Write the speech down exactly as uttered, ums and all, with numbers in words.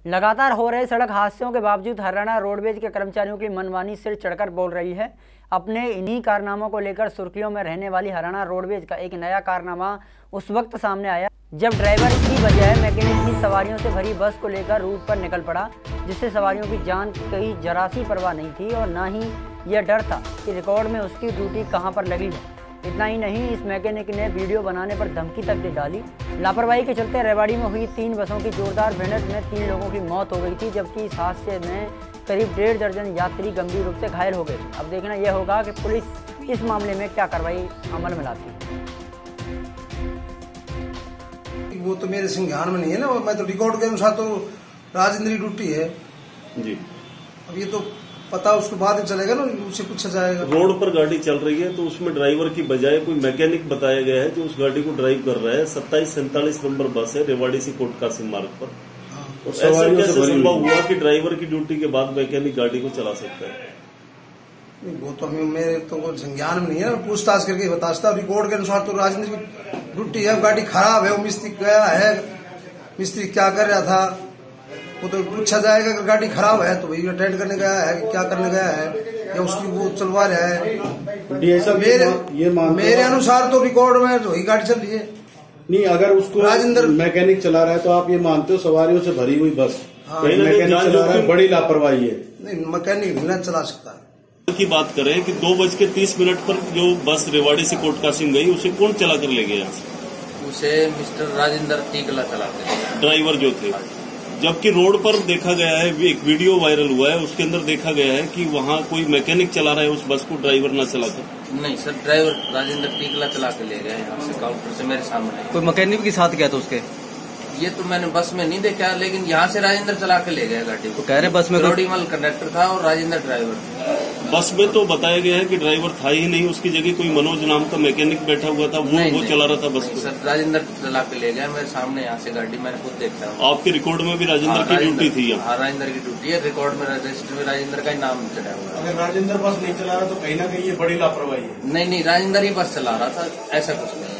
लगातार हो रहे सड़क हादसों के बावजूद हरियाणा रोडवेज के कर्मचारियों की मनमानी सिर चढ़कर बोल रही है। अपने इन्हीं कारनामों को लेकर सुर्खियों में रहने वाली हरियाणा रोडवेज का एक नया कारनामा उस वक्त सामने आया जब ड्राइवर की बजाय मैकेनिक ही सवारियों से भरी बस को लेकर रूट पर निकल पड़ा, जिससे सवारियों की जान की जरा सी परवाह नहीं थी और ना ही यह डर था कि रिकॉर्ड में उसकी ड्यूटी कहां पर लगी है। इतना ही नहीं, इस मैकेनिक ने वीडियो बनाने पर धमकी तक दे डाली। लापरवाही के चलते रेवाड़ी में हुई तीन बसों की जोरदार भिड़ंत में तीन लोगों की मौत हो गई थी, जबकि इस हादसे में करीब डेढ़ दर्जन यात्री गंभीर रूप से घायल हो गए। अब देखना यह होगा कि पुलिस इस मामले में क्या कार्रवाई अमल में लाती है। वो तो मेरे संज्ञान में नहीं है ना, मैं तो रिकॉर्ड के अनुसार तो राजेंद्र की ड्यूटी है जी। अब ये तो पता उसके बाद ही चलेगा ना, उसे पूछा जाएगा। रोड पर गाड़ी चल रही है तो उसमें ड्राइवर की बजाय कोई मैकेनिक बताया गया है जो उस गाड़ी को ड्राइव कर रहा है। सत्ताईस सैंतालीस नंबर बस है रेवाड़ी से कोटकासिम मार्ग पर। तो ऐसा कैसे संभव हुआ कि ड्राइवर की ड्यूटी के बाद मैकेनिक गाड़ी को चला सकता है? वो तो हमें मेरे तो संज्ञान में नहीं है, पूछताछ करके बता सकता। रिकॉर्ड के अनुसार तो राजेंद्र की ड्यूटी है, गाड़ी खराब है, वो मिस्त्री गया है, मिस्त्री क्या कर रहा था वो तो पूछा जाएगा। अगर गाड़ी खराब है तो भाई अटेंड करने गया है, क्या करने गया है, या उसकी वो चलवा रहा है। मेरे ये मेरे अनुसार तो रिकॉर्ड में वही गाड़ी चल रही है। नहीं, अगर उसको राजेंद्र मैकेनिक चला रहा है तो आप ये मानते हो सवारियों से भरी हुई बस हाँ, मैकेनिक चला रहा है, बड़ी लापरवाही है। नहीं, मैकेनिक नहीं चला सकता। की बात करें कि दो बज के तीस मिनट पर जो बस रेवाड़ी से कोटकासिम गई उसे कौन चला कर ले गया? उसे मिस्टर राजेंद्र टीकला चलाते ड्राइवर जो थे। जबकि रोड पर देखा गया है, एक वीडियो वायरल हुआ है, उसके अंदर देखा गया है कि वहाँ कोई मैकेनिक चला रहा है उस बस को, ड्राइवर न चलाकर। नहीं सर, ड्राइवर राजेंद्र टीकला चला के ले गए यहाँ से काउंटर से मेरे सामने। कोई मैकेनिक के साथ गया था उसके? ये तो मैंने बस में नहीं देखा, लेकिन यहाँ से राजेंद्र चला के ले गया गाड़ी को। कह रहे बस में रोडीमल कंडक्टर था और राजेंद्र ड्राइवर। बस में तो बताया गया है कि ड्राइवर था ही नहीं, उसकी जगह कोई मनोज नाम का मैकेनिक बैठा हुआ था, वो वो चला रहा था बस को। सर राजेंद्र चला के ले गया मेरे सामने यहाँ से गाड़ी, मैंने खुद देखा। आपके रिकॉर्ड में भी राजेंद्र की ड्यूटी थी? हाँ, राजेंद्र की ड्यूटी है, रिकॉर्ड में रजिस्टर में राजेंद्र का ही नाम चढ़ा हुआ है। अगर राजेंद्र बस नहीं चला रहा तो कहीं ना कहीं ये बड़ी लापरवाही है। नहीं नहीं, राजेंद्र ही बस चला रहा था, ऐसा कुछ नहीं।